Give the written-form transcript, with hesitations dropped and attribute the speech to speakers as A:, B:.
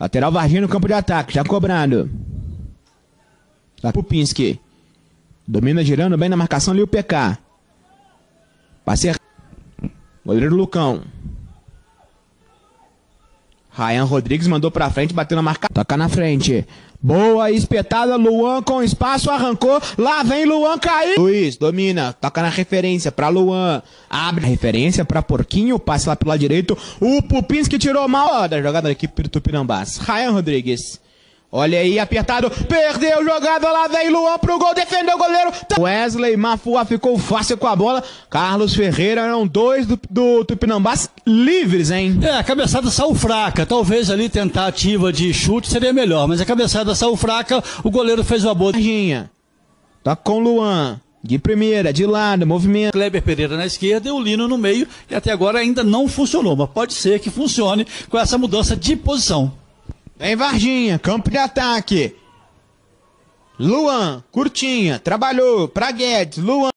A: Lateral Varginha no campo de ataque, já cobrando. Tá Pupinski. Domina girando bem na marcação ali o PK. Passe. Goleiro Lucão. Ryan Rodrigues mandou pra frente, bateu na marca. Toca na frente. Boa, espetada, Luan com espaço, arrancou. Lá vem Luan, caiu. Luiz, domina, toca na referência pra Luan. Abre a referência pra Porquinho, passe lá pelo lado direito. O Pupinski tirou mal da jogada da equipe do Tupinambás. Ryan Rodrigues. Olha aí, apertado, perdeu jogada, lá vem Luan pro gol, defendeu o goleiro. Wesley Mafua ficou fácil com a bola. Carlos Ferreira, eram dois do Tupinambás livres, hein?
B: A cabeçada saiu fraca, talvez ali tentativa de chute seria melhor, mas a cabeçada saiu fraca, o goleiro fez uma boa.
A: Toca com Luan, de primeira, de lado, movimento.
B: Kleber Pereira na esquerda e o Lino no meio, e até agora ainda não funcionou, mas pode ser que funcione com essa mudança de posição.
A: Vem Varginha, campo de ataque. Luan, curtinha, trabalhou pra Guedes, Luan.